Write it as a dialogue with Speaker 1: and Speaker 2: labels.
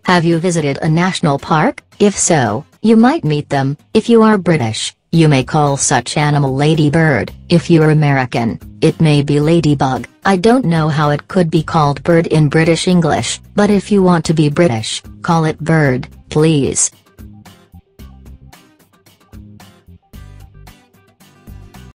Speaker 1: Have you visited a national park? If so, you might meet them. If you are British, you may call such animal ladybird. If you're American, it may be ladybug. I don't know how it could be called bird in British English, but if you want to be British, call it bird, please.